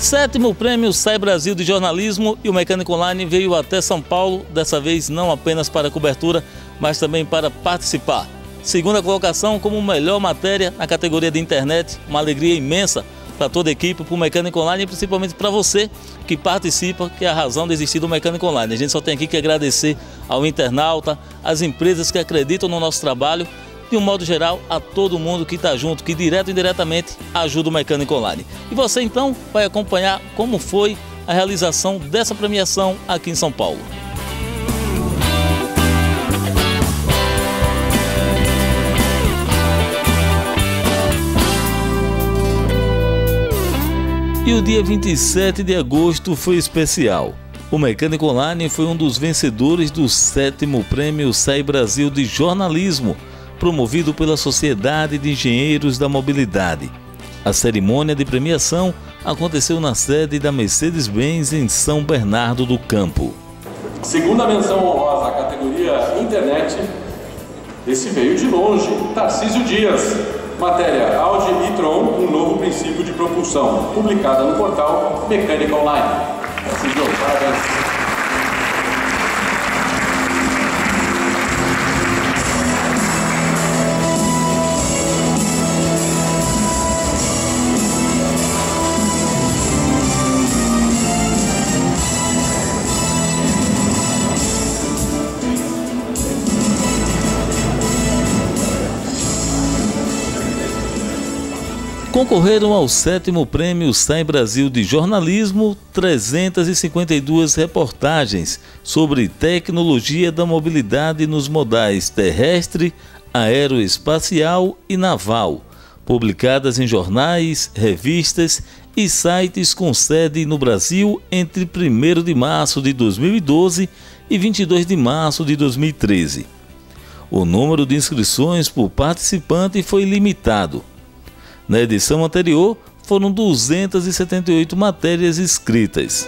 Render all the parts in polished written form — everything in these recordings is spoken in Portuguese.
7º Prêmio Sai Brasil de Jornalismo, e o Mecânica Online veio até São Paulo, dessa vez não apenas para cobertura, mas também para participar. Segunda colocação como melhor matéria na categoria de internet, uma alegria imensa para toda a equipe, para o Mecânica Online e principalmente para você que participa, que é a razão de existir do Mecânica Online. A gente só tem aqui que agradecer ao internauta, às empresas que acreditam no nosso trabalho, de um modo geral, a todo mundo que está junto, que direto e indiretamente ajuda o Mecânica Online. E você então vai acompanhar como foi a realização dessa premiação aqui em São Paulo. E o dia 27 de agosto foi especial. O Mecânica Online foi um dos vencedores do 7º Prêmio Sai Brasil de Jornalismo, promovido pela Sociedade de Engenheiros da Mobilidade. A cerimônia de premiação aconteceu na sede da Mercedes-Benz em São Bernardo do Campo. Segunda menção honrosa à categoria Internet, esse veio de longe, Tarcísio Dias. Matéria Audi e-tron, um novo princípio de propulsão, publicada no portal Mecânica Online. Tarcísio, parabéns. Concorreram ao 7º Prêmio Sai Brasil de Jornalismo 352 reportagens sobre tecnologia da mobilidade nos modais terrestre, aeroespacial e naval, publicadas em jornais, revistas e sites com sede no Brasil entre 1º de março de 2012 e 22 de março de 2013. O número de inscrições por participante foi limitado. Na edição anterior, foram 278 matérias escritas.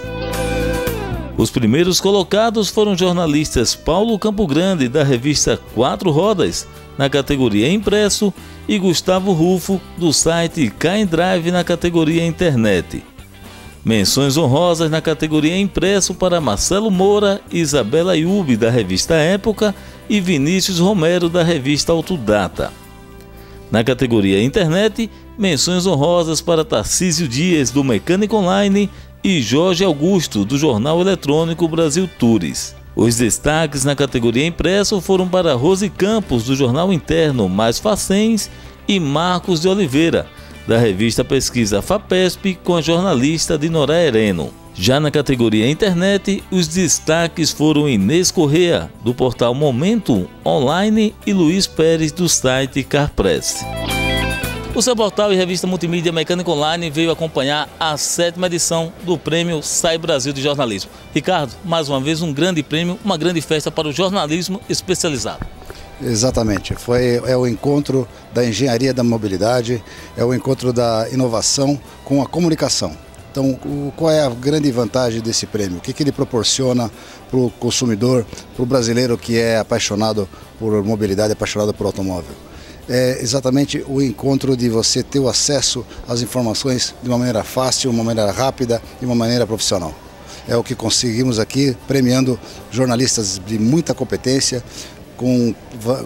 Os primeiros colocados foram jornalistas Paulo Campo Grande, da revista Quatro Rodas, na categoria Impresso, e Gustavo Rufo, do site K-Drive, na categoria Internet. Menções honrosas na categoria Impresso para Marcelo Moura, Isabela Iube, da revista Época, e Vinícius Romero, da revista Autodata. Na categoria Internet, menções honrosas para Tarcísio Dias, do Mecânica Online, e Jorge Augusto, do jornal eletrônico Brasil Tours. Os destaques na categoria Impresso foram para Rose Campos, do jornal interno Mais Facens, e Marcos de Oliveira, da revista Pesquisa FAPESP, com a jornalista Dinorá Hereno. Já na categoria Internet, os destaques foram Inês Correa, do portal Momento Online, e Luiz Pérez, do site Carpress. O seu portal e revista multimídia Mecânica Online veio acompanhar a 7ª edição do Prêmio Sai Brasil de Jornalismo. Ricardo, mais uma vez um grande prêmio, uma grande festa para o jornalismo especializado. Exatamente, é o encontro da engenharia da mobilidade, é o encontro da inovação com a comunicação. Então, qual é a grande vantagem desse prêmio? O que ele proporciona para o consumidor, para o brasileiro que é apaixonado por mobilidade, apaixonado por automóvel? É exatamente o encontro de você ter o acesso às informações de uma maneira fácil, uma maneira rápida e uma maneira profissional. É o que conseguimos aqui, premiando jornalistas de muita competência, com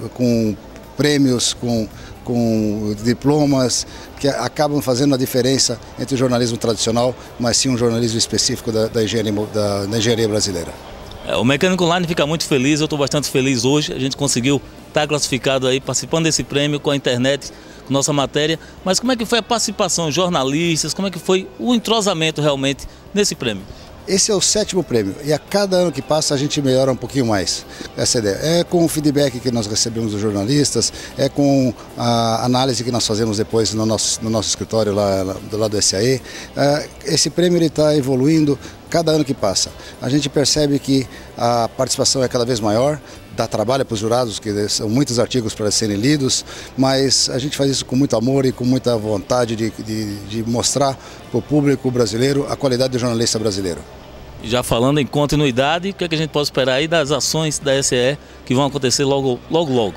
prêmios, com diplomas, que acabam fazendo a diferença entre o jornalismo tradicional, mas sim um jornalismo específico da engenharia brasileira. O Mecânica Online fica muito feliz, eu estou bastante feliz hoje, a gente conseguiu estar classificado aí, participando desse prêmio com a internet, com nossa matéria. Mas como é que foi a participação, jornalistas, como é que foi o entrosamento realmente nesse prêmio? Esse é o 7º prêmio e a cada ano que passa a gente melhora um pouquinho mais essa ideia. É com o feedback que nós recebemos dos jornalistas, é com a análise que nós fazemos depois no nosso escritório lá do lado do SAE. Esse prêmio está evoluindo cada ano que passa. A gente percebe que a participação é cada vez maior, dá trabalho para os jurados, que são muitos artigos para serem lidos, mas a gente faz isso com muito amor e com muita vontade de mostrar para o público brasileiro a qualidade do jornalista brasileiro. Já falando em continuidade, o que é que a gente pode esperar aí das ações da SE que vão acontecer logo?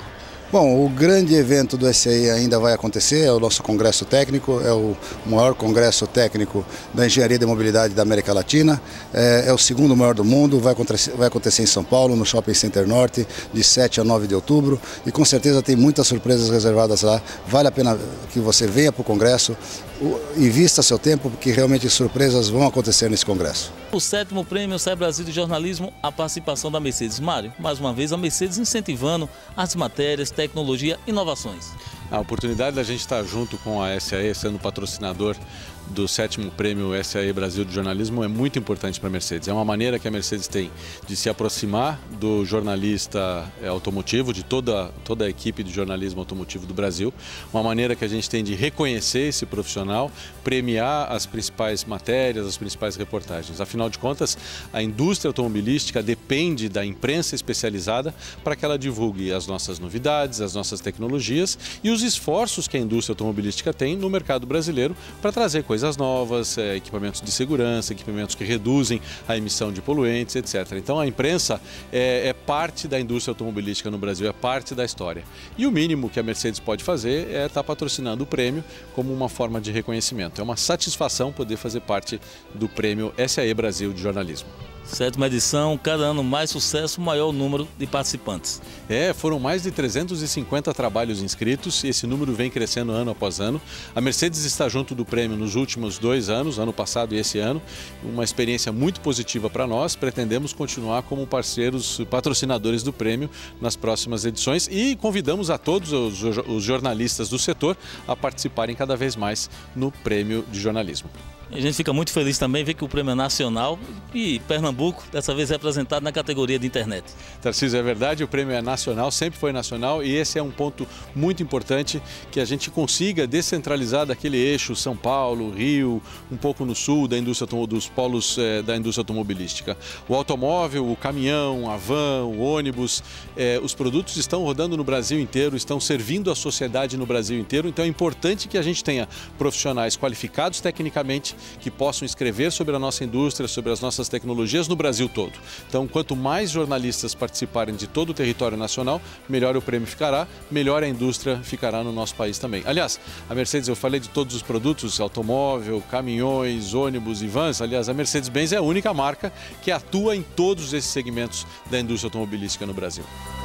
Bom, o grande evento do SAE ainda vai acontecer, é o nosso congresso técnico, é o maior congresso técnico da engenharia de mobilidade da América Latina, é o segundo maior do mundo, vai acontecer em São Paulo, no Shopping Center Norte, de 7 a 9 de outubro, e com certeza tem muitas surpresas reservadas lá. Vale a pena que você venha para o congresso, invista seu tempo, porque realmente surpresas vão acontecer nesse congresso. O 7º Prêmio SAE Brasil de Jornalismo, a participação da Mercedes. Mário, mais uma vez a Mercedes incentivando as matérias, tecnologia, inovações. A oportunidade da gente estar junto com a SAE, sendo patrocinador do 7º Prêmio SAE Brasil de Jornalismo, é muito importante para a Mercedes. É uma maneira que a Mercedes tem de se aproximar do jornalista automotivo, de toda a equipe de jornalismo automotivo do Brasil. Uma maneira que a gente tem de reconhecer esse profissional, premiar as principais matérias, as principais reportagens. Afinal de contas, a indústria automobilística depende da imprensa especializada para que ela divulgue as nossas novidades, as nossas tecnologias e os esforços que a indústria automobilística tem no mercado brasileiro para trazer coisas novas, equipamentos de segurança, equipamentos que reduzem a emissão de poluentes, etc. Então a imprensa é parte da indústria automobilística no Brasil, é parte da história. E o mínimo que a Mercedes pode fazer é estar patrocinando o prêmio como uma forma de reconhecimento. É uma satisfação poder fazer parte do prêmio SAE Brasil de Jornalismo. 7ª edição, cada ano mais sucesso, maior número de participantes. Foram mais de 350 trabalhos inscritos e esse número vem crescendo ano após ano. A Mercedes está junto do prêmio nos últimos 2 anos, ano passado e esse ano. Uma experiência muito positiva para nós. Pretendemos continuar como parceiros, patrocinadores do prêmio nas próximas edições e convidamos a todos os jornalistas do setor a participarem cada vez mais no prêmio de jornalismo. A gente fica muito feliz também ver que o prêmio é nacional e Pernambuco, dessa vez representado na categoria de internet. Tarcísio, é verdade, o prêmio é nacional, sempre foi nacional e esse é um ponto muito importante, que a gente consiga descentralizar daquele eixo São Paulo, Rio, um pouco no sul da indústria, dos polos da indústria automobilística. O automóvel, o caminhão, a van, o ônibus, os produtos estão rodando no Brasil inteiro, estão servindo a sociedade no Brasil inteiro, então é importante que a gente tenha profissionais qualificados tecnicamente, que possam escrever sobre a nossa indústria, sobre as nossas tecnologias no Brasil todo. Então, quanto mais jornalistas participarem de todo o território nacional, melhor o prêmio ficará, melhor a indústria ficará no nosso país também. Aliás, a Mercedes, eu falei de todos os produtos, automóvel, caminhões, ônibus e vans. Aliás, a Mercedes-Benz é a única marca que atua em todos esses segmentos da indústria automobilística no Brasil.